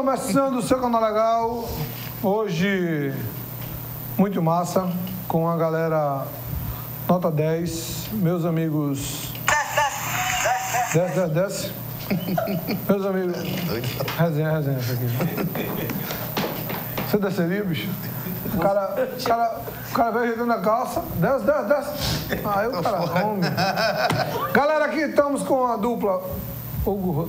Começando o seu canal legal, hoje muito massa, com a galera nota 10, meus amigos. Desce. Meus amigos. Resenha isso aqui. Você desceria, bicho? O cara veio ajeitando a calça, desce. Aí o cara, homem. Galera, aqui estamos com a dupla. Hugo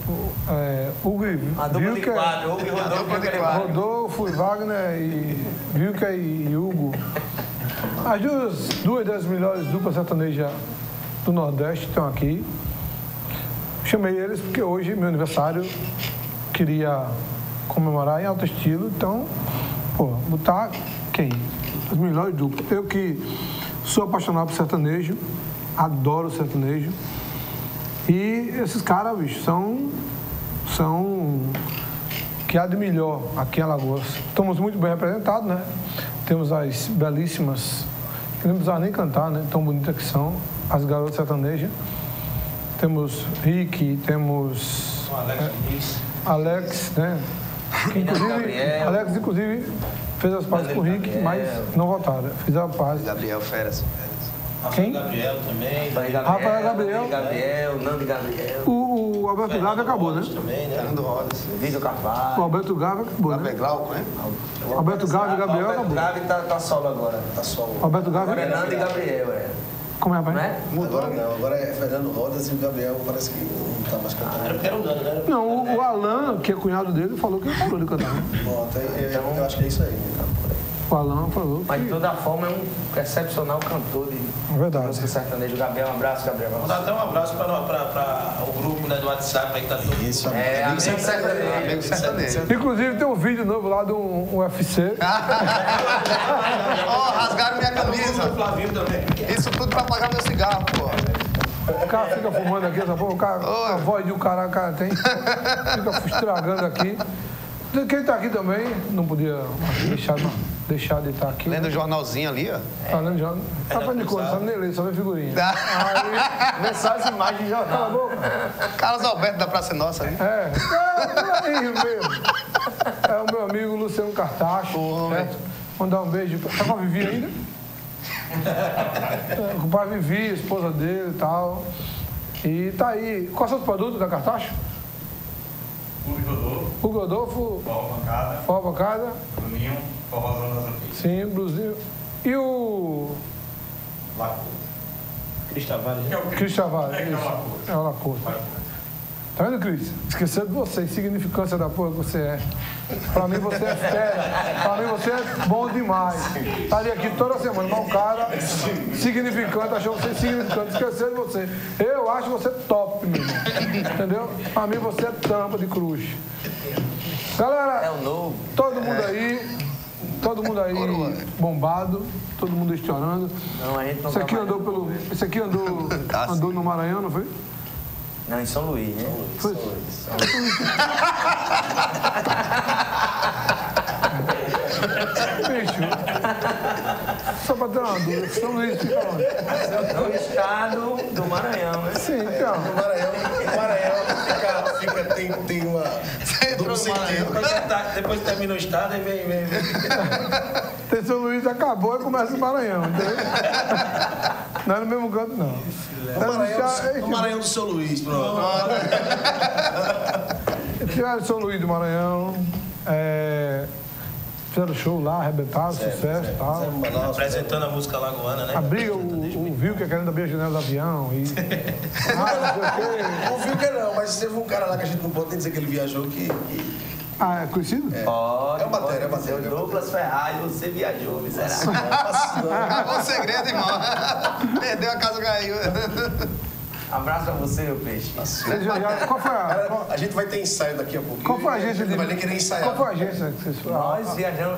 a dupla de quatro, Hugo e Rodolfo e Wagner e Vilca e Hugo. As duas das melhores duplas sertanejas do Nordeste estão aqui. Chamei eles porque hoje é meu aniversário, queria comemorar em alto estilo, então, botar quem? As melhores duplas. Eu que sou apaixonado por sertanejo, adoro sertanejo. E esses caras, bicho, são que há de melhor aqui em Alagoas. Estamos muito bem representados, né? Temos as belíssimas, que não precisava nem cantar, né? Tão bonitas que são, as garotas sertanejas. Temos Rick, temos Alex, né? Alex, inclusive, fez as pazes com o Rick, mas não votaram. Fiz a paz. Gabriel Feras. Quem? Gabriel também. Rafael Gabriel. Nando Gabriel. O Alberto Gávea acabou, né? Também, né? Fernando Rodas. Vitor Carvalho. O Alberto Gávea acabou, né? Gabriel Glauco, né? Alberto Gávea e Gabriel Alberto acabou. Gávea tá solo agora. Tá solo. Alberto Gávea. Fernando e Gabriel, Como é, pai? Não é? Agora não, agora é Fernando Rodas e o Gabriel parece que não tá mais cantando. Era porque era o Nando, né? Não, o Alan, que é cunhado dele, falou que ele parou de cantar. Bom, eu acho que é isso aí. O Alan falou que... Mas de toda forma é um excepcional cantor de verdade. música sertaneja. Gabriel, um abraço, Gabriel. Vou dar até um abraço para o grupo, né, do WhatsApp aí que tá todo mundo. Isso, Amigo sertanejo. Inclusive tem um vídeo novo lá do UFC. Rasgaram minha camisa. O Flavinho também. Isso tudo pra pagar meu cigarro, pô. O cara fica fumando aqui, essa porra, o cara, a voz de um cara tem, fica estragando aqui. Quem tá aqui também, não podia deixar de estar aqui. Lendo o jornalzinho ali, ó. Tá lendo jornal. Tá fazendo conta, sabe nem ler, só vê figurinha. Vê só as imagens de jornal. Cala a boca. Carlos Alberto da Praça Nossa ali. Por aí mesmo. É o meu amigo Luciano Cartacho, certo? Mandar um beijo. Tá com a Vivi ainda? Com o pai Vivi, a esposa dele e tal. E tá aí. Quais são os produtos da Cartacho? O Rodolfo. Forró Bancada. Bruninho, Forrozão das Antigas. Sim, blusinho. E o... Cris Tavares, né? Cris Tavares. É o Lacoste. Tá vendo, Cris? Esqueceu de você, insignificância da porra que você é. Pra mim você é fera. Pra mim você é bom demais. Estaria aqui toda semana, mas o cara significante, achou você insignificante, esqueceu de você. Eu acho você top, meu irmão. Entendeu? Pra mim você é tampa de cruz. Galera, É o novo. todo mundo aí bombado, todo mundo estourando. Não, a gente não Esse aqui tá andou pelo. Esse aqui andou no Maranhão, não foi? Não, em São Luís, né? Foi. Bicho, só pra ter uma dúvida, São Luís fica onde? No estado do Maranhão, né? Sim, então. O Maranhão tem uma duplo sentido. Depois termina o estado e vem. Tem São Luís, acabou e começa o Maranhão, entendeu? Não é no mesmo canto, não. O Maranhão do São Luís, pronto. Tiraram São Luís do Maranhão, fizeram show lá, arrebentaram, sucesso e tal. Apresentando a música lagoana, né? A briga, o Vilca querendo abrir a janela do avião e... Não viu que não, mas teve um cara lá que a gente não pode nem dizer que ele viajou que... Ah, é conhecido? Pode. É matéria. Douglas Ferraz, você viajou, miserável. Acabou o segredo, irmão. Perdeu a casa, caiu. Abraço pra você, meu peixe. Qual foi a... A gente vai ter ensaio daqui a pouquinho. Qual foi a agência Não vai nem querer ensaiar. Qual foi a agência que vocês foram? Nós viajamos,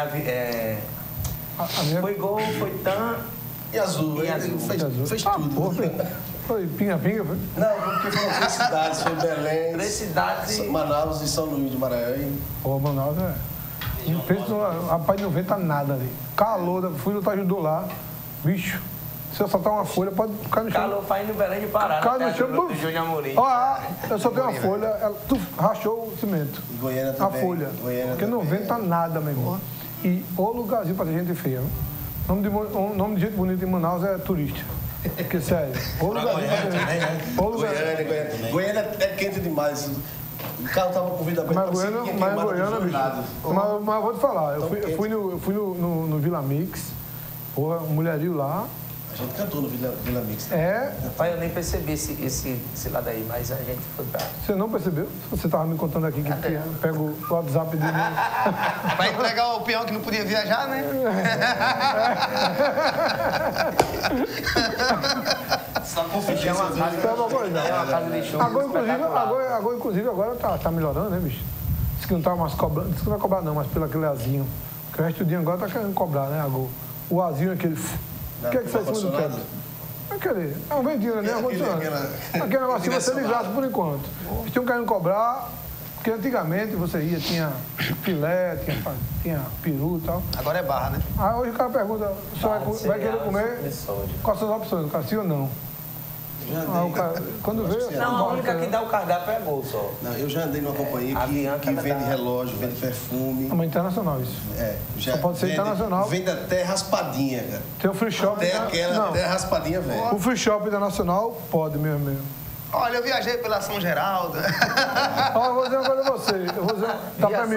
foi Gol, foi TAM. E Azul, E Azul. Fez tudo. Porra, foi pinga-pinga, foi? Não, porque foram 3 cidades, foi Belém, 3 cidades e... Manaus e São Luís do Maranhão. Pô, Manaus Rapaz, não venta nada ali. Calor, fui no Tajudô lá, bicho, Se eu soltar uma folha, pode ficar no chão. Calor faz no Belém de Pará, Cai na no chão, terra do buf. Júnior Amorim. Ó, eu soltei uma folha, ela rachou o cimento. E Goiânia A também. folha. Goiânia Porque não também. venta nada, meu irmão. E o lugarzinho pra ter gente feia. O nome de gente bonita em Manaus é turista. Porque, sério, o lugarzinho pra ter gente. O lugar. Goiânia é quente demais. O carro tava com vida Mas Goiânia, bicho. Mas vou te falar, eu fui no Vila Mix, porra, um mulherio lá. A gente cantou no Vila Mix. É, Pai, eu nem percebi esse lado aí, mas a gente foi pra... você não percebeu? Você tava me contando aqui que pega o WhatsApp dele. Pra entregar o peão que não podia viajar, né? Só confia. É uma casa, Sabe uma coisa? é uma casa de show Agora, inclusive, agora tá melhorando, né, bicho? Diz que não tá mais cobrando, diz que não vai cobrar não, mas pelo aquele azinho. Porque o resto do dia agora tá querendo cobrar, né, agora. O azinho, aquele... O que é que sai em cima do teto? Aquele... É um ventinho, né? Aquele negocinho vai ser de graça por enquanto. Eles tinham querendo cobrar, porque antigamente você ia, tinha filé, tinha peru e tal. Agora é barra, né? Aí hoje o cara pergunta, o senhor vai querer comer? Quais são as opções? O cara, sim ou não? Aí o cara, quando vê... Não, a única que dá o cardápio é Gol só. Não, eu já andei numa companhia A Bianca, que ela vende dá. relógio, vende perfume. É uma internacional isso. Já Só pode ser internacional. Vende até raspadinha, cara. Tem o free shop... Até aquela, Não, até raspadinha, velho. o free shop internacional pode mesmo. Olha, eu viajei pela São Geraldo. Ó, eu vou dizer uma coisa pra você. Eu vou dizer...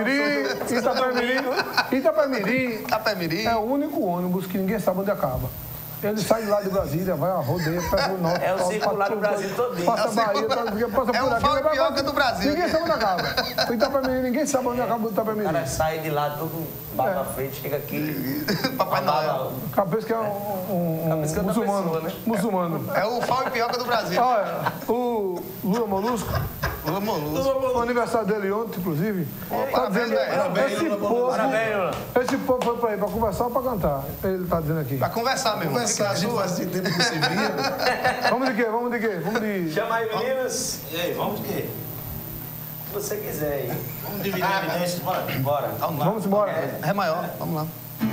Itapemirim Itapemirim. é o único ônibus que ninguém sabe onde acaba. Ele sai de lá de Brasília, vai a rodeia, pega o norte. É o circular do Brasil todinho. Passa a Bahia, passa É por o aqui. Fapioca do Brasil. Ninguém sabe onde acaba. O Itapemirim, ninguém sabe onde acaba o O Itapemirim. cara sai de lá tudo baba frente, chega aqui... Papai Noel. Cabeça que é um Cabeça que é outra muçulmano. pessoa, né? Muçulmano. É o Fapioca do Brasil. Olha, o Lula Molusco, Lula Molusco. o aniversário dele ontem, inclusive, tá parabéns, dizendo, velho. esse povo foi pra ir pra conversar ou pra cantar? Ele tá dizendo aqui. Pra conversar mesmo. Conversar, a gente fazia tempo que se via. Vamos de quê? Vamos de... Chama aí, meninas. E aí, vamos de quê? Se você quiser aí. Vamos dividir a evidência, bora? Bora. Vamos embora. Ré maior, vamos lá.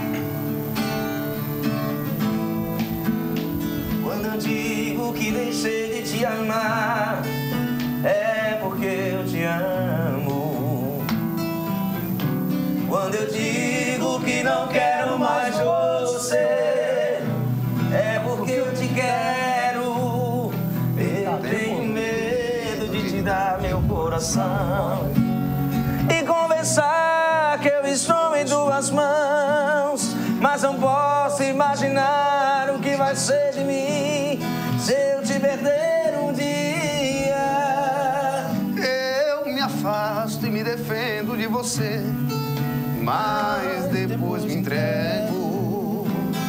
Quando eu digo que deixei de te amar, é porque eu te amo. Quando eu digo que não quero mais você, é porque eu te quero. Eu tenho medo de te dar meu coração e confessar que eu estou em tuas mãos, mas não posso imaginar o que vai ser de mim se eu te perder um dia. Eu me afasto e me defendo de você, mas depois me entrego.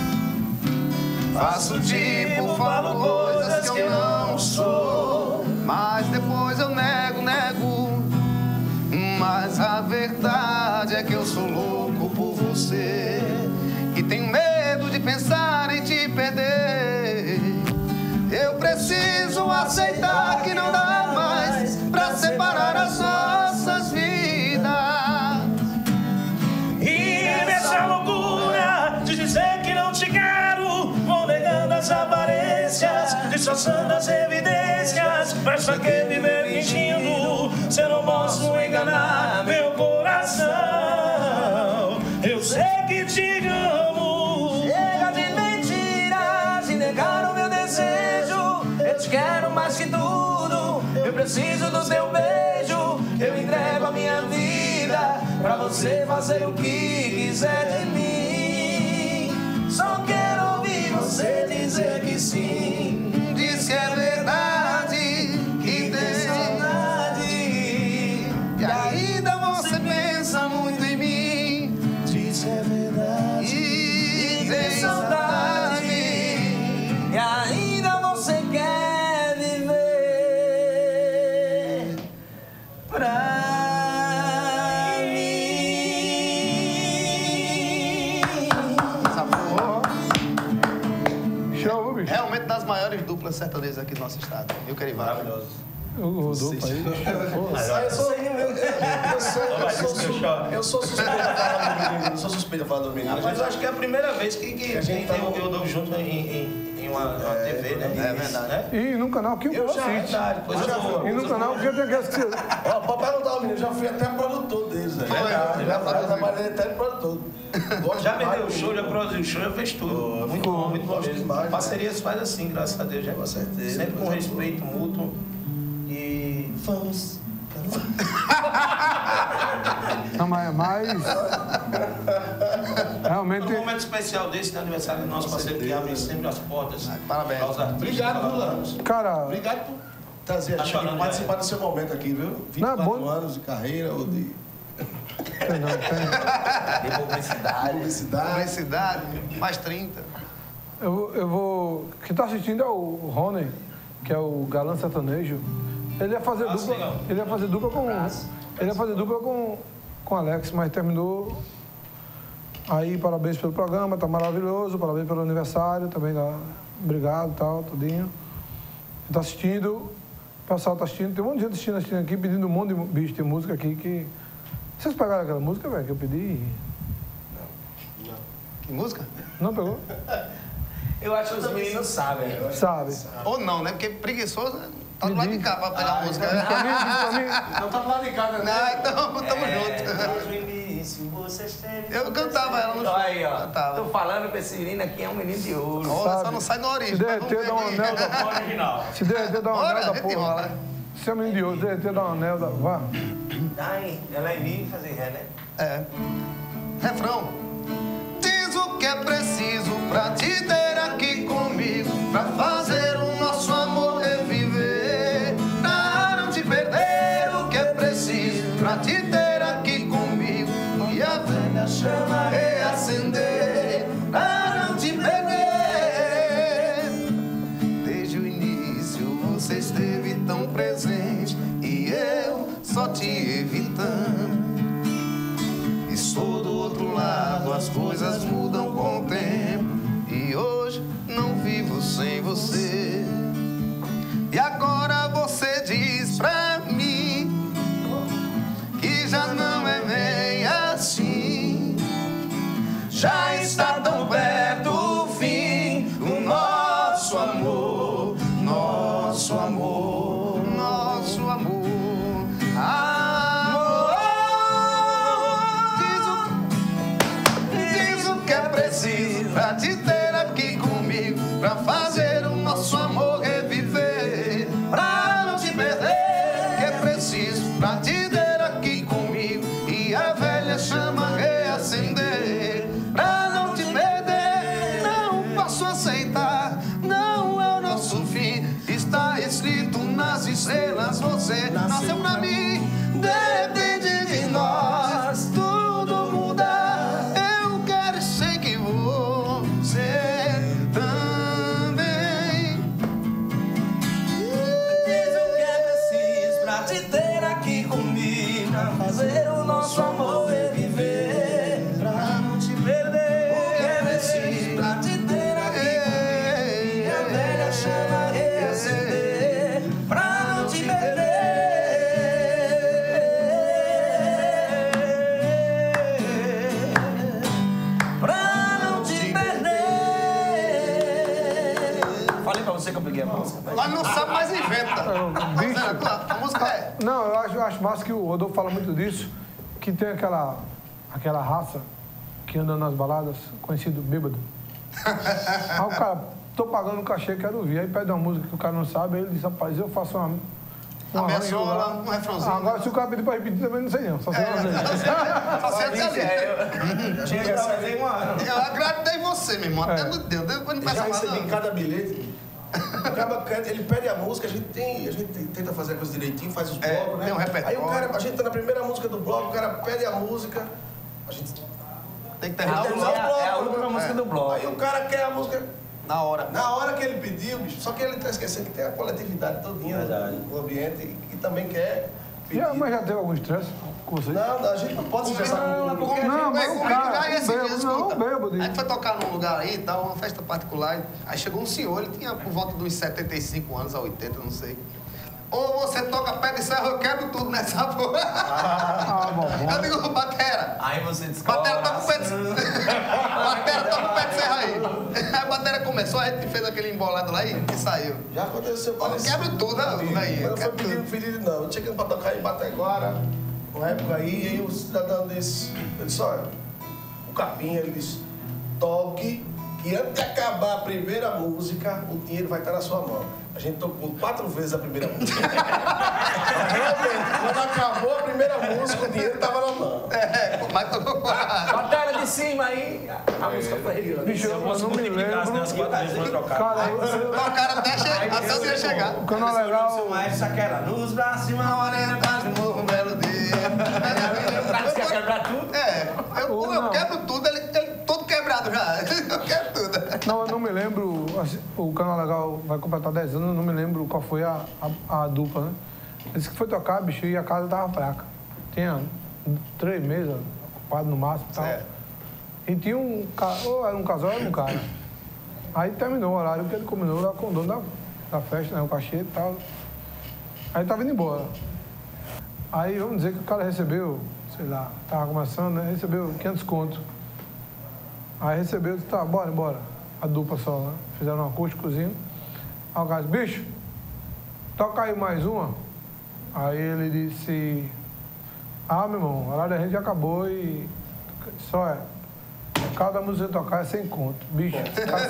Faço tipo, falo coisas que eu não sou, mas depois eu nego. Mas a verdade é que eu sou louco por você e tenho medo de pensar em te perder. Eu preciso aceitar que não dá mais pra separar as nossas vidas. E nessa loucura de dizer que não te quero, vou negando as aparências, disfarçando as evidências. Mas pra que viver fingindo se eu não posso enganar meu coração? Eu sei que te amo. Chega de mentiras e negar o meu desejo. Eu te quero mais que tudo. Eu preciso do teu beijo. Eu entrego a minha vida pra você fazer o que quiser de mim. Só quero ouvir você dizer que sim. Diz que é verdade, que tem saudade. e ainda você pensa muito em mim. Diz que é verdade. E Tem tem saudade. E ainda você quer viver pra Show, bicho. Realmente das maiores duplas sertanejas aqui do nosso estado. Viu, Querivaldo? Maravilhoso. O Rodolfo aí. Eu sou suspeito de falar do menino. Mas eu acho que é a primeira vez que a gente tem o Rodolfo junto em uma TV, né? É verdade. Né? E num canal que eu Eu já, assiste. verdade, coisa boa. E num canal que eu tenho que assistir. Ó, papai não tava menino, já fui até produtor deles, velho. Já trabalhei até produtor. Já vendeu o show, já produziu o show, já fez tudo. Muito bom, muito bom gosto mesmo. demais, Parcerias faz assim, graças a Deus, né? Com certeza. Sempre com respeito mútuo. E vamos. Não, mas realmente. Um momento especial desse, no aniversário do nosso parceiro que abre sempre as portas. Parabéns. Aos artistas. Obrigado, Lula. Cara, Obrigado por trazer a gente aqui, participar do seu momento aqui, viu? 24 anos de carreira ou de De publicidade. Publicidade, mais 30. eu vou. Quem tá assistindo é o Rony, que é o galã sertanejo. Ele ia fazer dupla. legal. Ele ia fazer dupla com. Ele ia fazer dupla com o Alex, mas terminou. Aí, parabéns pelo programa, tá maravilhoso, parabéns pelo aniversário, também obrigado, tal, tudinho. Ele tá assistindo, o pessoal tá assistindo, tem um monte de gente assistindo aqui, pedindo um monte de bicho, tem música aqui que. Vocês pegaram aquela música, velho, que eu pedi? Que música? Não pegou? Eu acho que os meninos sabem. Sabe? Ou não, né? Porque preguiçoso tá do lado de cá pra pegar a música. Pra mim, Não tá do lado de cá, né? Não, então, tamo junto. Desde o início vocês teve. Eu cantava ela no show. Aí, ó. Cantava. Tô falando que esse menino aqui é um menino de ouro. Ó, só não sai no se origem. mas vamos derreter, ver dá um aqui. anel da Original. Se derreter, dá um Bora, anel da a gente porra. enrola. Se é menino de ouro, derreter, dá um anel da. Vá. Ai, ela é em fazer ré, né? É. Refrão. Diz o que é preciso pra te ter aqui comigo, pra fazer o nosso amor reviver, pra não te perder. O que é preciso pra te ter aqui comigo e a velha chama reacender, pra não te perder. Desde o início você esteve tão presente e eu só te evitando. Estou do outro lado, as coisas mudam com o tempo e hoje não vivo sem você. E agora você diz pra mim que já não é bem assim. Já está tão perto o fim do nosso amor, nosso amor, nosso amor. Pra te ter aqui comigo, pra fazer o nosso amor reviver, pra não te perder. Que é preciso pra te ter aqui comigo e a velha chama reacender, pra não te perder. Não posso aceitar, não é o nosso fim. Está escrito nas estrelas, você nasceu pra mim. Depende de nós, tudo mudar. Eu quero e sei que você também. Diz o que é preciso pra te ter aqui comigo, pra fazer o nosso amor reviver, pra não te perder. O que é preciso pra te ter aqui comigo e a velha chama reacender, pra não te perder. Pra não te perder. Falei pra você que eu peguei a música. Mas não sabe, mais inventa. Bicho. A música é. Não, eu acho massa que o Rodolfo fala muito disso, que tem aquela raça que anda nas baladas, conhecido bêbado. Aí o cara, tô pagando o cachê, quero ouvir. Aí pede uma música que o cara não sabe, aí ele diz, rapaz, eu faço uma arranjo lá. Um refrãozinho. Agora, se o cara pedir pra repetir, também não sei não. Só sei fazer. Só serve ali. Tinha que fazer uma ano. Eu agradei você, meu irmão. Até no Deus. Depois não Já peça recebi nada. cada bilhete. Ele pede a música, a gente tenta fazer a coisa direitinho, faz os blocos, né? tem um repertório. Aí o cara, a gente tá na primeira música do bloco, o cara pede a música, a gente Tem que terminar o terminar bloco. É a última música do bloco. Aí o cara quer a música Na hora. na hora que ele pediu, bicho. Só que ele tá esquecendo que tem a coletividade todinha no ambiente e também quer pedir. Mas já teve algum estresse com vocês? Não, a gente não pode se estressar com o público. Não, mas o cara, Aí esse bêbado, dia, não, escuta. bêbado. A gente foi tocar num lugar aí, tal, uma festa particular. Aí chegou um senhor, ele tinha por volta dos 75 anos a 80, não sei. Ou você toca pé de serra, eu quebro tudo nessa porra. Bom. Eu digo, batera. Aí você descobre. Batera, toca o pé de batera, toca o pé de serra aí. Aí a batera começou, a gente fez aquele embolado lá e saiu. Já aconteceu Eu parecido. quebro tudo, aí. Mas não foi pedido, não. Eu tinha que ir pra tocar em Bateguara, uma época aí o cidadão disse, eu disse, olha, o Capinha, ele disse, toque, que antes de acabar a primeira música, o dinheiro vai estar na sua mão. A gente tocou 4 vezes a primeira música. Realmente, quando acabou a primeira música, o dinheiro estava na mão. Mas tocou Batalha de cima aí, a música foi rir. Bicho, eu não me lembro. As 4 vezes foi trocado. Cara, tocaram até o dia chegar. o que não é legal... Mas aquela nos braços e uma morena quase morro um belo dia. O cara quer quebrar tudo. Eu quebro tudo, ele todo quebrado já. Eu quebro tudo. Não, eu não me lembro, assim, o Canal Legal vai completar 10 anos, eu não me lembro qual foi a dupla, né? Esse que foi tocar, bicho, e a casa tava fraca. Tinha 3 meses, ocupado no máximo e tal. E tinha ou era um casal ou era um cara. Aí terminou o horário que ele combinou lá com o dono da festa, né? O cachê e tal. Aí tava indo embora. Aí vamos dizer que o cara recebeu, sei lá, tava começando, né? Recebeu 500 conto. Aí recebeu, disse, tá, bora, embora. A dupla só, né? Fizeram um acústicozinho. Aí o cara disse, bicho, toca aí mais uma. Aí ele disse, meu irmão, o horário da gente já acabou e só cada música tocar é 100 conto. Bicho, os caras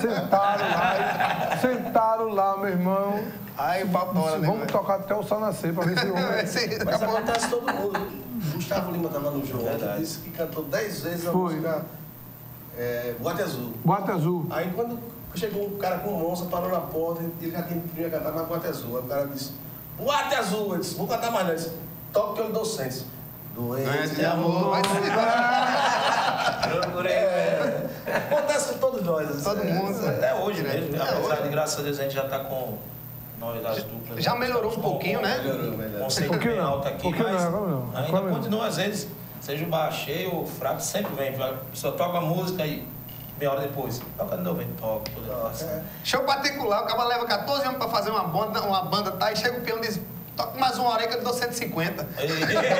sentaram lá, meu irmão. Aí o papo hora, né? Vamos tocar até o sol nascer pra ver se o homem... Mas acontece todo mundo. Gustavo Lima estava no jogo, ele disse que cantou 10 vezes a música Boate Azul. Boate Azul. Aí quando chegou um cara com um monstro, parou na porta, ele já queria cantar mais Boate Azul. Aí o cara disse, Boate Azul, ele disse, vou cantar mais não. Ele disse, toca que eu lhe dou senso. Doente de amor. Acontece com todos nós. Assim, Todo mundo. Até hoje mesmo, apesar de, graças a Deus, a gente já está com nós, as duplas. Já melhorou um pouquinho, né? Melhorou. Conceito bem alto aqui, mas não. ainda continua, às vezes, seja o bar cheio ou fraco, sempre vem. A pessoa toca a música e meia hora depois, toca de novo, toca. Show particular, o cara leva 14 anos pra fazer uma banda, tá? E chega o peão e diz, toca mais uma hora aí que eu dou 150. É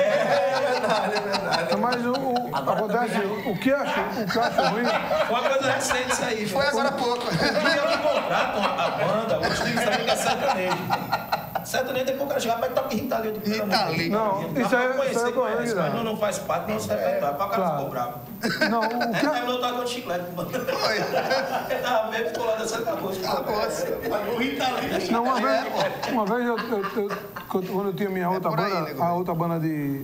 verdade. Mas acontece, o que eu acho ruim... Foi uma coisa recente isso aí. Foi agora há pouco. Um dia que contratam a banda, hoje tem que saber que é sertanejo. Sertanejo, depois o cara chegar pra tocar Rita Lee do Rita Lee. Não, isso é correto. Mas não faz parte, não serve pra o cara ficou bravo. Não, o que... Aí eu tava com chiclete, mano. Ele tava bem, ficou lá dançando com a música. Mas o Rita Lee... Não, uma vez quando eu tinha minha outra banda, a outra banda de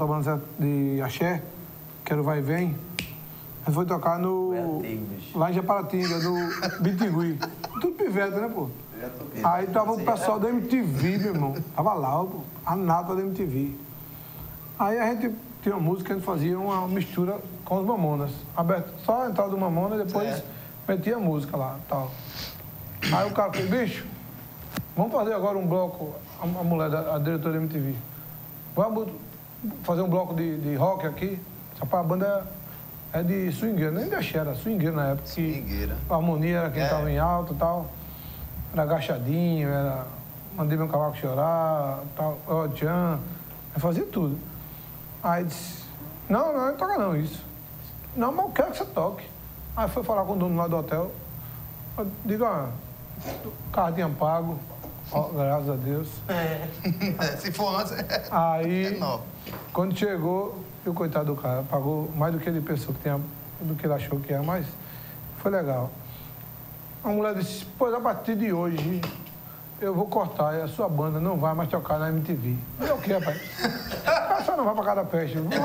axé, que era o Vai e Vem, a gente foi tocar lá em Japaratinga, no Bitingui. Tudo pivete, né, pô? Aí tava o pessoal da MTV, meu irmão. Tava lá, pô, a nata da MTV. Aí a gente tinha uma música, a gente fazia uma mistura com os Mamonas. Aberto, só a entrada do Mamona, depois metia a música lá e tal. Aí o cara falou, bicho, vamos fazer agora um bloco, a mulher, a diretora da MTV. Vamos fazer um bloco de rock aqui. A banda é de swingueira, nem de axé, era swingueira na época. Swingueira. A harmonia era quem estava em alto e tal. Era agachadinho, era mandei meu cavaco chorar, tal, o Tchan, eu fazia tudo. Aí disse, não toca não isso. Não, mas eu quero que você toque. Aí foi falar com o dono lá do hotel. Eu digo, o carro tinha pago, graças a Deus. Se for antes... Aí, quando chegou, o coitado do cara pagou mais do que ele pensou que tinha, do que ele achou que era, mas foi legal. A mulher disse, pois a partir de hoje eu vou cortar e a sua banda não vai mais tocar na MTV. E o que, rapaz? A senhora não vai pra cada festa. Vai.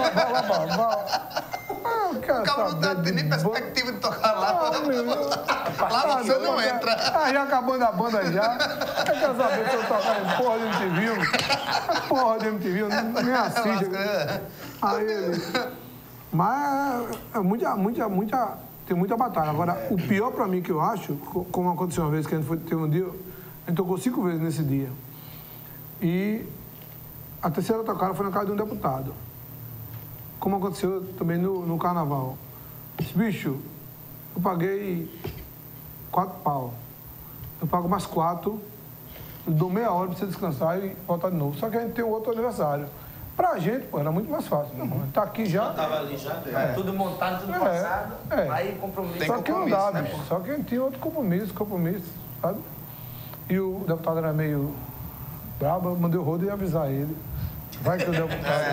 O cara não tem nem perspectiva de tocar lá. Lá você não entra. Já acabando a banda já. Eu quero saber se eu tocar em porra de MTV. Porra de MTV, eu nem assisto. Aí ele... Mas tem muita batalha. Agora, o pior pra mim que eu acho, como aconteceu uma vez que a gente teve um dia, a gente tocou 5 vezes nesse dia. E a terceira tocada foi na casa de um deputado. Como aconteceu também no carnaval. Disse, bicho, eu paguei 4 pau. Eu pago mais 4 Eu dou meia hora para você descansar e voltar de novo. Só que a gente tem um outro aniversário. Pra gente, pô, era muito mais fácil. Não, a gente tá aqui já. Tava ali já, tudo montado, tudo passado. Aí compromisso. Só que não dá, bicho. Só que a gente tinha outro compromisso, sabe? E o deputado era meio brabo, eu mandei o Rodo e avisar ele. Vai que o deputado.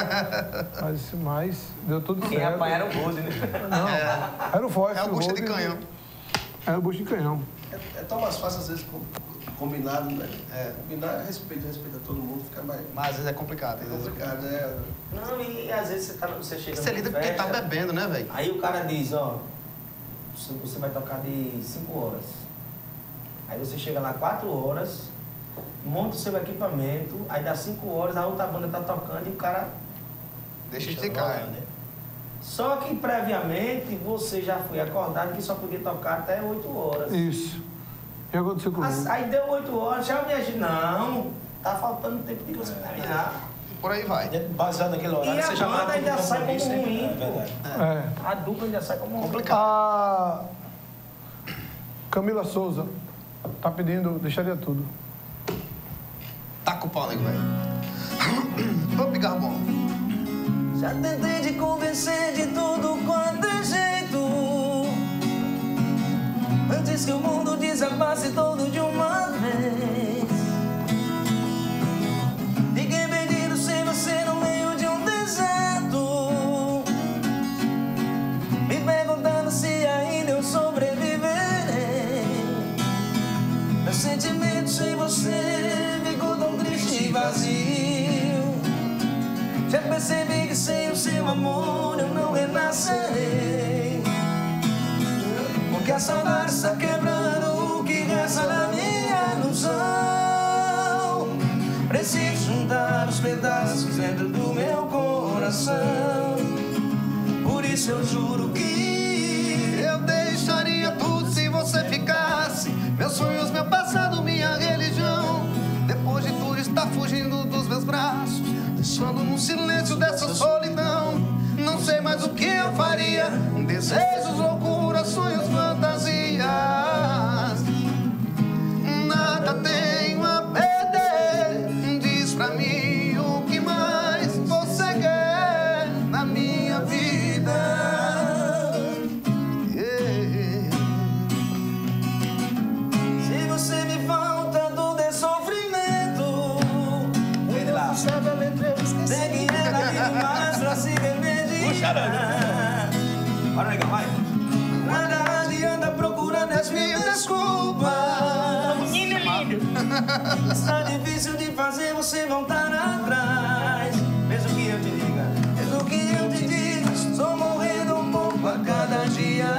Mas deu tudo certo. Quem apanhar era o Rodo, né? Não, era o Foz. É o bucha de canhão. Era o bucha de canhão. É tão mais fácil, às vezes, combinado, né? Combinar, respeita todo mundo, fica mais... Mas às vezes é complicado. É complicado, né? Não, e às vezes você chega Você lida com quem tá bebendo, né, velho? Aí o cara diz, ó, você vai tocar de 5 horas. Aí você chega lá 4 horas, monta o seu equipamento, aí dá 5 horas, a outra banda tá tocando e o cara... Deixa de cair. Né? Só que previamente você já foi acordado que só podia tocar até 8 horas. Isso. E aconteceu comigo. Aí deu 8 horas, já me agir. Não, tá faltando tempo de você terminar. Por aí vai. Baseado naquele horário, E você a já banda mata ainda o sai como compromisso, ruim, né? É verdade. É. A dupla ainda sai como ruim. A Camila Souza tá pedindo, deixaria tudo. Taca o pau, nego, velho. Ô, Pigarbon. Já tentei te convencer de tudo quanto é jeito, antes que o mundo desabasse todo de uma vez. Fiquei perdido sem você no meio de um deserto, me perguntando se ainda eu sobreviverei. Meu sentimento sem você ficou tão triste e vazio. Já percebi que sem o seu amor eu não renascerei, porque a saudade está quebrando o que resta da minha ilusão. Preciso juntar os pedaços dentro do meu coração. Por isso eu juro que Eu deixaria tudo se você ficasse. Meus sonhos, meu passado, minha religião. Depois de tudo estar fugindo dos meus braços, deixando no silêncio dessa solidão. Não sei mais o que eu faria. Desejos, loucuras, sonhos, fantasias. Nada tenho a perder. Diz pra mim o que mais você quer na minha vida. se você me falta dor e sofrimento, pegue ela demais pra se remediar. Bora, legal, vai. Nada adianta procurando as minhas desculpas. Menino lindo. Está difícil de fazer você voltar atrás. Mesmo que eu te diga, mesmo que eu te diga, estou morrendo um pouco a cada dia.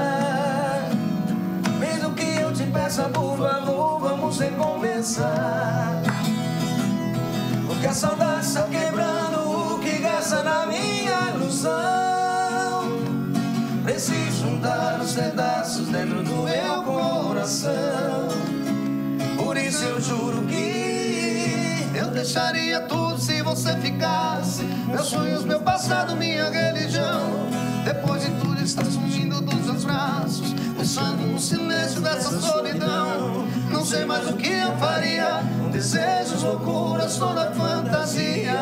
Mesmo que eu te peça, por favor, vamos recomeçar. Porque a saudade está quebrando o que gasta na minha ilusão. Preciso juntar os pedaços dentro do meu coração. Por isso eu juro que Eu deixaria tudo se você ficasse. Meus sonhos, meu passado, minha religião. Depois de tudo está sumindo dos seus braços, deixando no silêncio dessa solidão. Não sei mais o que eu faria. Desejos, loucuras, toda fantasia.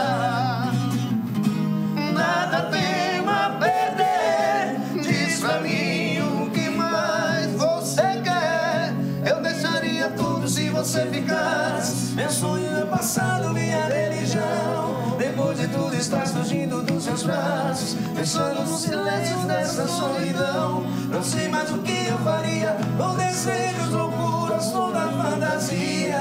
Nada tenho a perder. Diz pra mim o que mais você quer. Eu deixaria tudo se você ficasse. meu sonho é passado, minha religião. Depois de tudo estás fugindo dos seus braços, pensando no silêncio dessa solidão. Não sei mais o que eu faria, com desejos, loucuras, toda fantasia.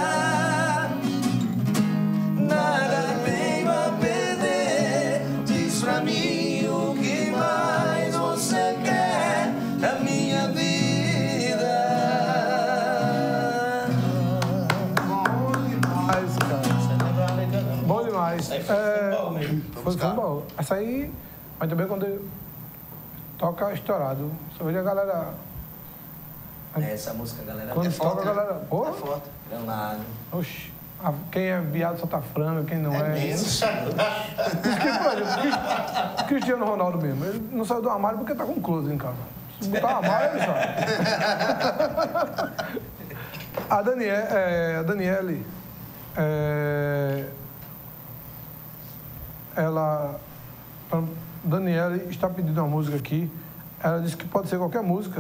Nada tenho a perder. Diz pra mim o que mais você quer da minha vida. Mas, cara, bom demais. Futebol mesmo. Foi futebol. Essa aí, mas também quando toca estourado. Só vejo a galera. Essa música, galera, Quando toca, a galera. Pô, Leonardo. oxi. Quem é viado solta franga, quem não é. Isso. Cristiano Ronaldo mesmo. Ele não saiu do armário porque tá com close em casa. Se botar o armário, ele sai. A Daniele, Daniele está pedindo uma música aqui. Ela disse que pode ser qualquer música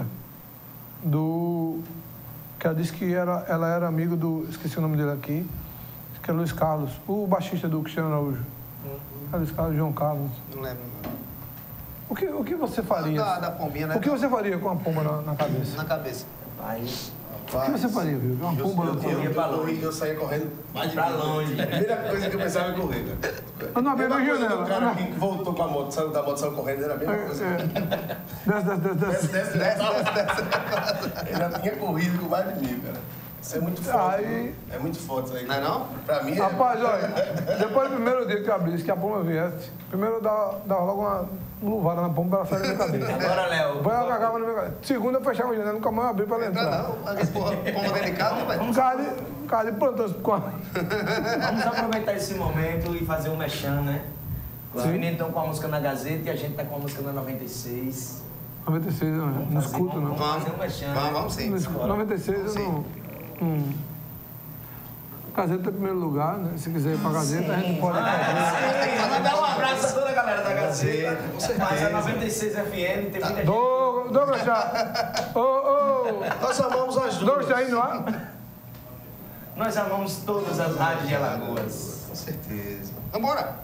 que ela disse que ela era amigo do... Esqueci o nome dele aqui. Que é Luiz Carlos, o baixista do Cristiano Araújo. É Luiz Carlos, João Carlos. Não lembro. O que você faria? Da pombinha, né? O que você faria com uma pomba na cabeça? Na cabeça. O que você faria, viu? Uma pomba na cabeça. Eu saía correndo mais de Pra longe. A primeira coisa que eu pensava em correr, né? Eu não abri a O janela. cara que voltou com a moto, saiu da moto, saiu correndo, era a mesma coisa. Desce. Desce. Eu já tinha corrido com mais de 1000, cara. Isso é muito forte. Aí... É muito forte isso aí. Não é não? Pra mim é... Rapaz, olha, depois do primeiro dia que eu abrisse, que a pomba viesse, primeiro eu dava logo uma luvada na pomba pra ela sair da minha cabeça. Agora, Léo. Depois ela cagava na minha cabeça. Segunda eu fechava a janela, nunca mais abri pra ela entrar. Não, aquele pomba dentro de casa, velho. Um cara de plantão. Vamos aproveitar esse momento e fazer um mechan, né? Os Sim. meninos estão com a música na Gazeta e a gente tá com a música na 96. 96 não escuto, não. Vamos fazer um mechan. Vamos sim. Não escuto. 96 eu não... Gazeta em primeiro lugar, né? Se quiser ir pra Gazeta, a gente pode ir pra Gazeta. Mandar um abraço a toda a galera da Gazeta. Com certeza. Mas a 96 FM tem muita gente. Douglas Chá. Nós amamos as duas. Douglas Chá aí no ar? Nós amamos todas as rádios de Alagoas. Com certeza. Vambora.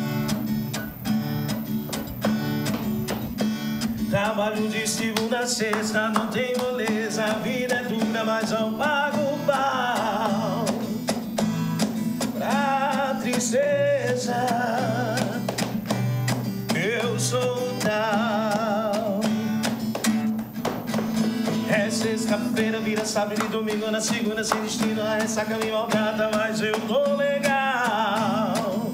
Trabalho de segunda a sexta, não tem moleza. A vida é dura, mas eu pago o pau. Pra tristeza, eu sou tal. É sexta-feira, vira sábado e domingo. Na segunda, sem destino, a ressaca me maltrata, mas eu tô legal.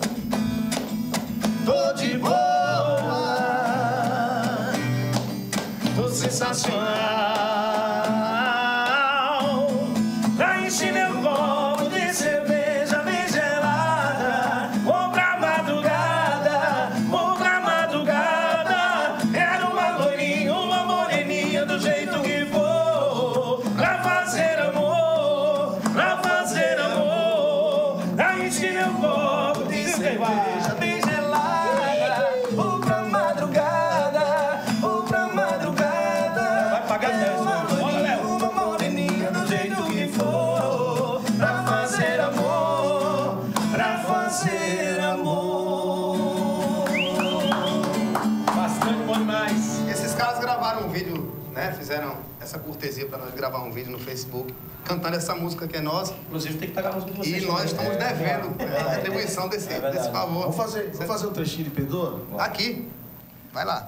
Tô de boa. Sensacional. Pra encher meu copo de cerveja bem gelada. Vou pra madrugada, vou pra madrugada. Era uma loirinha, uma moreninha do jeito que for. Pra fazer amor, pra fazer amor. Pra encher meu copo de cerveja bem gelada. Vou pra madrugada, vou pra madrugada. Uma moreninha do jeito que for. Pra fazer amor, pra fazer amor. Bastante bom demais. Esses caras gravaram um vídeo, né? Fizeram essa cortesia pra nós gravar um vídeo no Facebook, cantando essa música que é nossa. Inclusive tem que pagar a música de vocês. E nós estamos devendo a retribuição desse favor. Vamos fazer um trechinho de Perdoa? Aqui. Vai lá.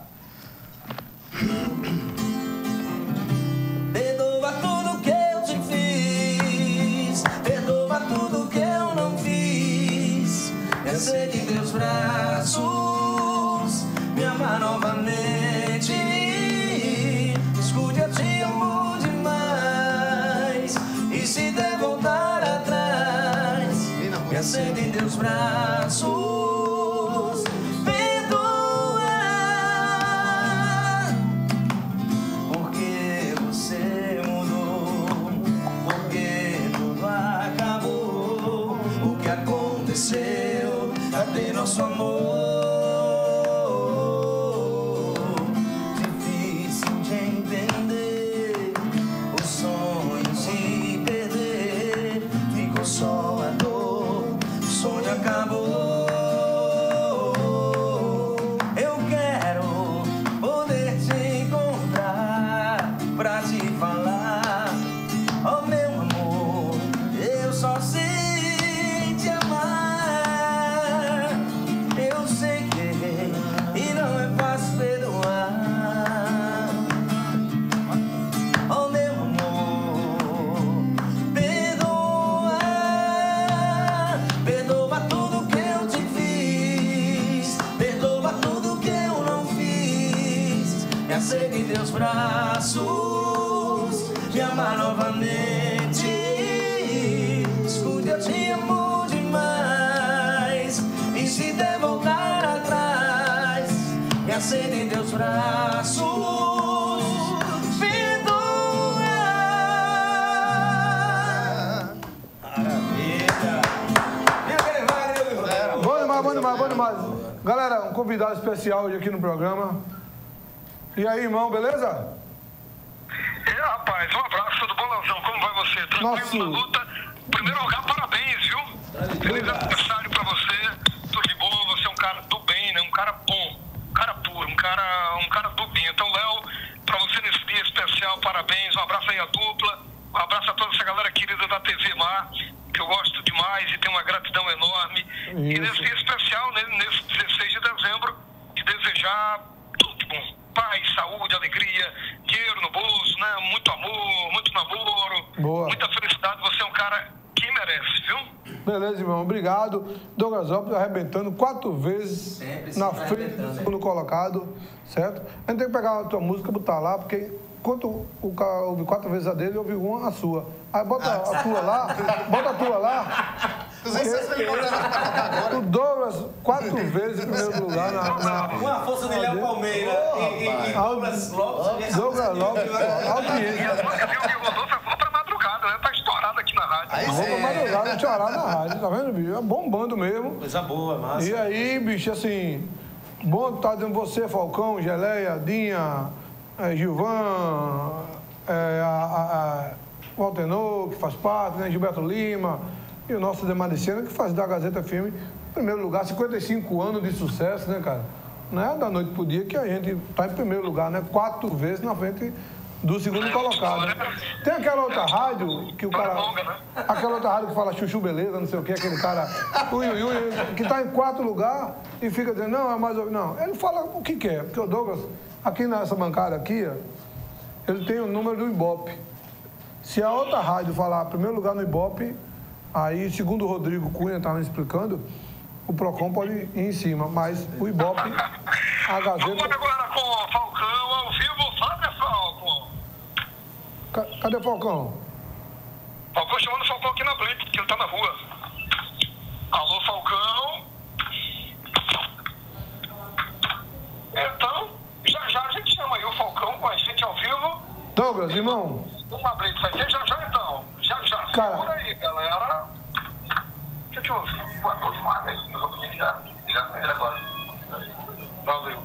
Perdoa tudo que eu te fiz, perdoa tudo que eu não fiz. Eu sei que teus braços me amar novamente. Escute, eu te amo demais. E se der voltar atrás, me aceita em teus braços. Cadê nosso amor? Difícil de entender, os sonhos se perder. Ficou só a dor, o sonho acabou. Eu quero poder te encontrar pra te falar. Oh meu amor, eu só sei te amar. E não é fácil perdoar. Oh meu amor, perdoa. Perdoa tudo que eu te fiz, perdoa tudo que eu não fiz. Me aceita em teus braços, me amar novamente. Escute, eu te amo demais. E se der voltar atrás, me aceita em teus braços. Perdoa. demais. Galera, um convidado especial hoje aqui no programa. E aí, irmão, beleza? Rapaz, um abraço, tudo bom, Leozão? Como vai você? Tranquilo na luta? Em primeiro lugar, parabéns, viu? Feliz aniversário pra você. Tudo de bom, você é um cara do bem, né? Um cara bom, um cara puro, um cara do bem. Então, Léo, pra você nesse dia especial, parabéns. Um abraço aí à dupla. Um abraço a toda essa galera querida da TV Mar, que eu gosto demais e tenho uma gratidão enorme. Isso. E nesse dia especial, né, nesse 16 de dezembro, te desejar tudo de bom. Paz, saúde, alegria, dinheiro no bolso, né? Muito amor, muito namoro, muita felicidade. Você é um cara que merece, viu? Beleza, irmão. Obrigado. Douglas Lopes arrebentando 4 vezes na frente do segundo colocado, certo? A gente tem que pegar a tua música e botar lá, porque enquanto o cara ouve 4 vezes a dele, ouve uma a sua. Aí bota a tua lá, bota a tua lá. O Douglas 4 vezes em primeiro lugar com a força de Léo Palmeira e Douglas Lopes. Douglas Lopes, audiência. O Rodolfo foi pra madrugada, né? Tá estourado aqui na rádio. Vou pra madrugada, estourado na rádio, tá vendo, bicho? É bombando mesmo. Coisa boa, massa. E aí, bicho, assim, bom estar dizendo você, Falcão, Geleia, Dinha, Gilvan, Valtenor, que faz parte, né? Gilberto Lima. E o nosso Demar de Sena, que faz da Gazeta FM, em primeiro lugar, 55 anos de sucesso, né, cara? Não é da noite pro dia que a gente tá em primeiro lugar, né? 4 vezes na frente do segundo colocado. Tem aquela outra rádio que o cara... Aquela outra rádio que fala chuchu beleza, não sei o que, aquele cara... que tá em 4 lugares e fica dizendo, não, é mais... Não, ele fala o que quer, porque o Douglas, aqui nessa bancada aqui, ó, ele tem o número do Ibope. Se a outra rádio falar primeiro lugar no Ibope... Aí, segundo o Rodrigo Cunha estava me explicando, o Procon pode ir em cima, mas o Ibope, a Gazeta... Vamos agora com o Falcão ao vivo, sabe, Falcão? Cadê o Falcão? Falcão chamando o Falcão aqui na Blitz, porque ele tá na rua. Alô, Falcão? Então, já a gente chama aí o Falcão com a gente ao vivo. Douglas, irmão. Uma Blitz vai ter já então. Já. Cara. Segura aí, galera. Deixa eu ouvir. Boa noite, Marcos. Eu vou pedir já agora. Valeu.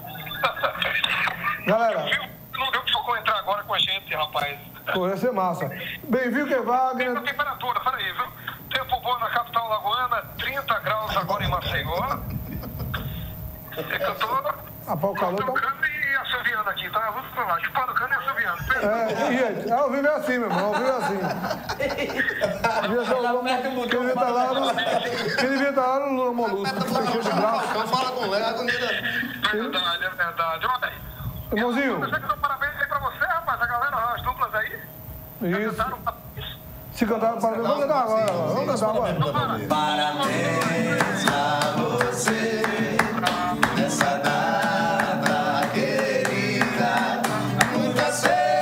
Galera. Não deu pro Falcão entrar agora com a gente, rapaz. Pô, ia ser massa. Bem-vindo, que Wagner. Tem a temperatura, peraí, viu? Tempo bom na capital lagoana, 30 graus agora em Maceió. Eu tô... O calor tá... E assoviando aqui, tá? Vamos pra lá, chupando cano e assoviando. Gente, ao vivo é assim, meu irmão, ao vivo é assim. Quem devia estar lá no Lula Molusco. Fala com o Léo. É verdade. Olha aí. Irmãozinho. Parabéns aí pra você, rapaz. A galera, as duplas aí. Isso. Se cantaram parabéns, vamos cantar agora. Vamos cantar agora. Parabéns a você nessa data querida. Muitas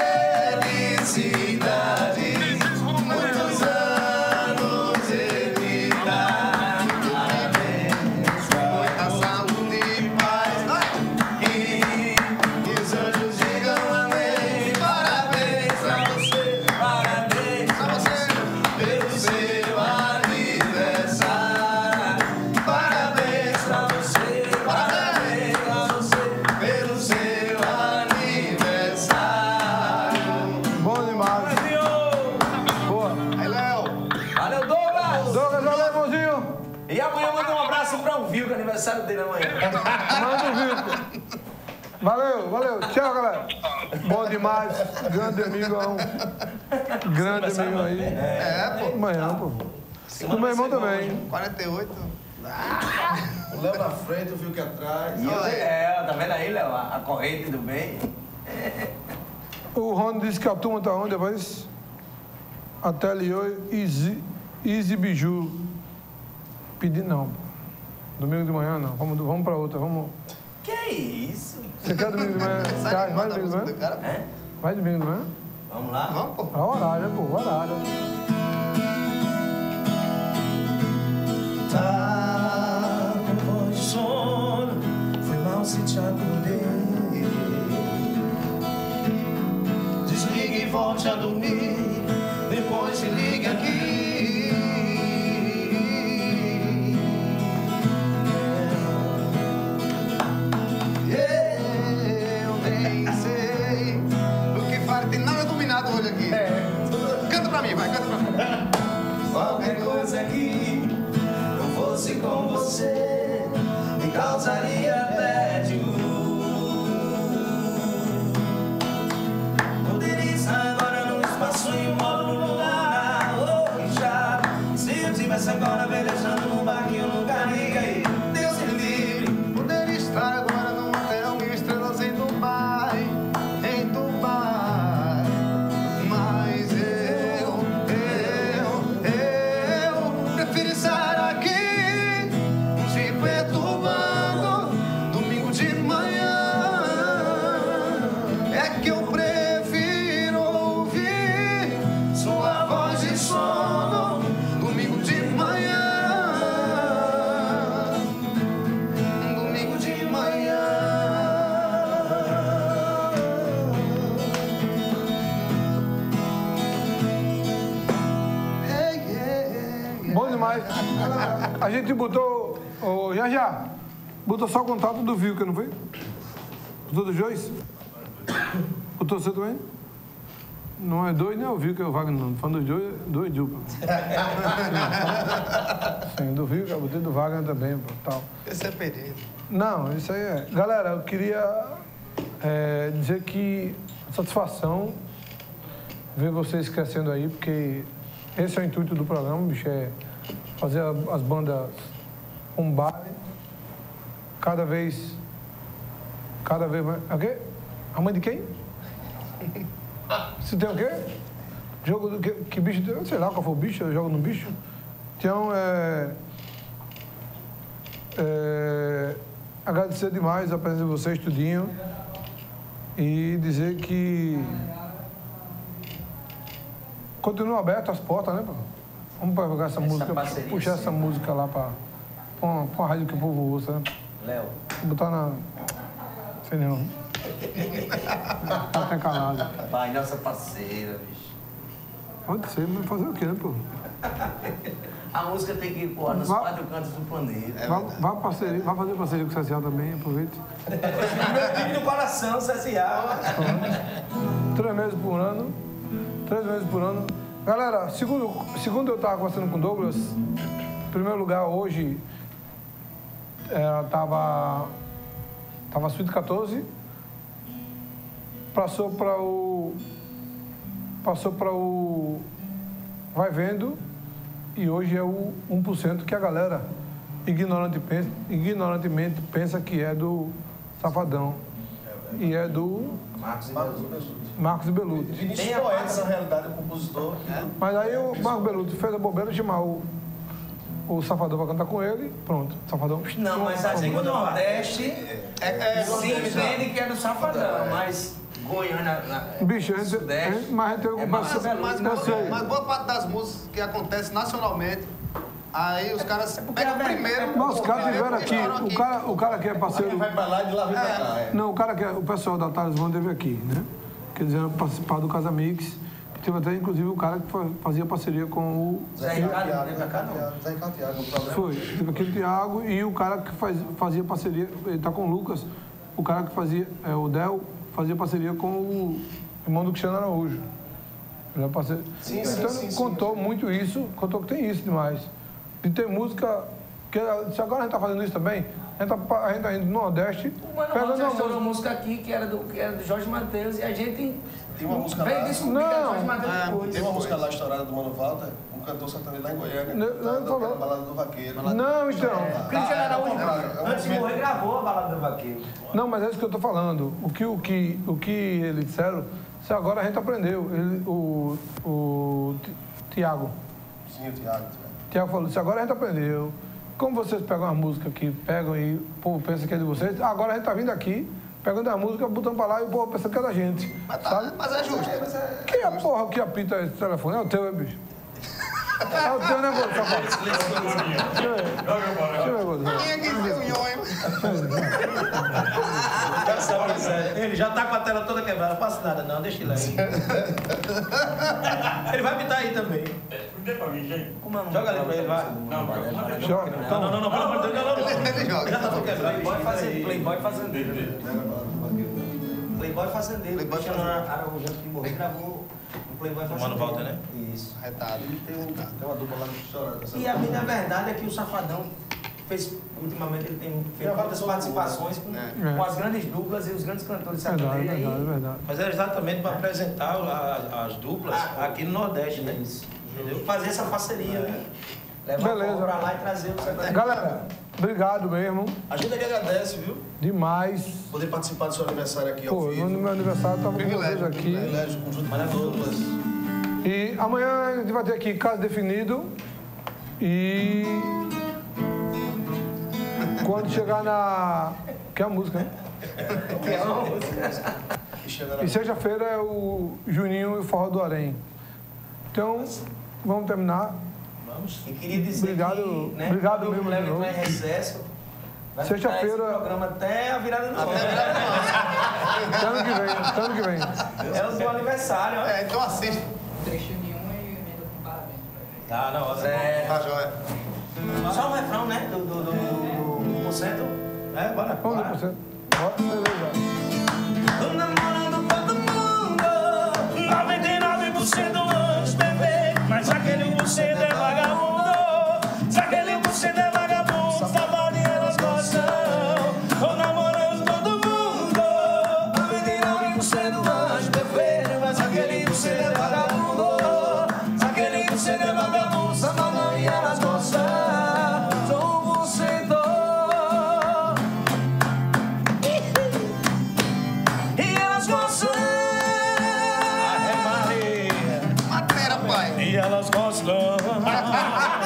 felicidades, muitos anos de vida. Parabéns, muita saúde e paz. Que os anjos digam amém. Parabéns a você, parabéns a você pelo seu aniversário. Parabéns pra você, parabéns a você pelo seu aniversário. Bom demais. Boa. Aí, Léo. Valeu, Douglas! Douglas, valeu, irmãozinho. E amanhã manda um abraço pra o Vilco, aniversário dele amanhã. Manda o Vico. Valeu. Tchau, galera. Bom demais. Grande amigão. Grande amigo aí. Pô. Amanhã, pô. Do meu irmão também. 48. O Léo na frente, o Vilco atrás. Tá vendo aí, Léo? A corrente do bem. O Rony disse que a turma tá onde, depois? Ateliê Easy Biju. Pedi não. Domingo de manhã não. Vamos pra outra. Vamos. Que isso? Você quer domingo de manhã? Vai domingo de manhã? É? Vai domingo de manhã? Vamos lá? Vamos, pô. É horário, pô. Horário. Tá com voz de sono, foi mal se te acordei. Desligue e volte a dormir. Depois se ligue aqui. aqui. Canta pra mim, vai, canta pra mim. Qualquer coisa que não fosse com você me causaria tédio. Poderia estar agora num espaço e um modo num lugar já. Se eu estivesse agora velejando num barquinho, num carrinho aí, Deus me livre. Poderia estar agora num hotel, 1000 estrelas em Dubai, mas eu prefiro estar aqui, te perturbando, domingo de manhã. É que eu prefiro ouvir sua voz de sono, domingo de manhã. Domingo de manhã. Bom demais. A gente botou, já, botou só o contato do Vilca, não foi? Botou do Joyce? Botou você também? Não é dois, nem é o Vilca, é o Wagner, não. Falando dos dois dupla. Sim, do Vilca, botei do Wagner também, pô, tal. Esse é Pereira. Não, isso aí é... Galera, eu queria dizer que satisfação ver vocês crescendo aí, porque esse é o intuito do programa, bicho, é fazer as bandas bombarem cada vez mais... O quê? A mãe de quem? Você tem o quê? Jogo do quê? Que bicho? Sei lá qual foi o bicho, eu jogo no bicho. Então, agradecer demais a presença de vocês, tudinho, e dizer que continuam abertas as portas, né, pô? Vamos pegar essa música, puxar essa música lá pra uma rádio que o povo ouça, né? Léo. Botar na... Sei não. Tá até calado. Pai, nossa parceira, bicho. Pode ser, mas fazer o quê, né, pô? A música tem que ir pô, nos 4 cantos do planeta. Vai fazer parceria com o CSA também, aproveite. Meu time do coração, CSA. 3 meses por ano. 3 meses por ano. Galera, segundo eu estava conversando com o Douglas, em primeiro lugar, hoje, tava Suíte 14, passou para o Vai Vendo, e hoje é o 1% que a galera ignorantemente pensa que é do Safadão. E é do Marcos Beluto. Vinícius Poeta, na realidade, é o compositor. Mas aí o Marcos Beluto fez a bobeira de chamar o Safadão para cantar com ele, pronto, Safadão. Não, mas assim, no Nordeste, se entende que é do Safadão, mas Goiânia, bicho, Sudeste, mas a gente tem ocupação. Mas boa parte das músicas que acontecem nacionalmente, aí os caras pegam primeiro. Não, os caras tiveram aqui, o cara que é parceiro... Vai pra lá e de lá vem pra cá. Não, o pessoal da Talismã teve aqui, né? Quer dizer, participar do Casamix. Teve até, inclusive, o cara que fazia parceria com o... Zé Ricardo, não vem pra cá, não. Zé Ricardo Thiago, no programa. Foi, teve aquele Thiago e o cara que fazia parceria, ele tá com o Lucas, o cara que fazia, o Del, fazia parceria com o irmão do Cristiano Araújo. Ele é parceiro. Então, contou muito isso, contou que tem isso demais. E tem música, que se agora a gente tá fazendo isso também, a gente tá indo no Nordeste, pegando uma música aqui que era do Jorge Mateus e a gente... Tem uma música veio lá. descobrir que era Jorge Mateus depois. Tem uma música lá estourada do Mano Walter, um cantor sertanejo lá em Goiânia. Não, Balada do Vaqueiro. Não, então. Cristiano Araújo, antes de morrer, gravou a Balada do Vaqueiro. Não, mas é isso que eu tô falando. O que eles disseram, se agora a gente aprendeu. O Tiago. Sim, o Tiago. Tiago falou, se agora a gente aprendeu. Como vocês pegam uma música aqui, pegam e o povo pensa que é de vocês, agora a gente tá vindo aqui, pegando a música, botando pra lá e o povo pensa que é da gente. Mas é justo. Quem é a porra que apita esse telefone? É o teu, bicho? É o teu, né, Gordo? Deixa eu ver, Gordo. Ele já tá com a tela toda quebrada, não faço nada não, deixa ele aí. Ele vai pitar aí também. Joga ali pra ele, vai. Joga. Não, pelo amor de Deus, não. Já tá todo quebrado. Playboy fazendeiro. Playboy fazendeiro. Cristiano Araújo, que morreu, gravou O Playboy faz Mano Walter, né? Isso. Retado. Tem uma dupla lá no restaurante. E a minha verdade é que o Safadão fez, ultimamente ele tem feito muitas participações com as grandes duplas e os grandes cantores sertanejos. Verdade. Mas era exatamente para apresentar as duplas aqui no Nordeste, né? Isso. Entendeu? Fazer essa parceria, né? Levar o povo pra lá e trazer o sertanejo. Galera, obrigado mesmo. A gente é que agradece, viu? Demais. Poder participar do seu aniversário aqui ao Pô, vivo. no meu aniversário estava com vocês aqui. Privilégio, conjunto de duplas. E amanhã a gente vai ter aqui caso definido. E quando chegar na... Que é a música, né? E sexta-feira é o Juninho e o Forró do Arém. Então, vamos terminar. E queria dizer Obrigado, que, né, obrigado quando mesmo o de Leve novo. vai em recesso, vai Sexta-feira- ficar esse programa até a virada do ano. Até ano que vem. É o seu aniversário, ó. Então assiste. Trechinho de uma e emenda com parabéns. Tá, na hora. Tá, joia. Só o refrão, né? Do 1%. É, bora. Vamos 100%. Beleza. Tô namorando todo mundo. 99% antes, bebê. Mas aquele 1% é vagabundo. Se aquele 1% é vagabundo, safado e elas gostam. Tô namorando todo mundo. 99% antes, bebê. Mas aquele 1% é vagabundo. Se aquele 1% é vagabundo, safado e elas gostam. Sou 1%. E elas gostam. Matéria, pai. e elas gostam.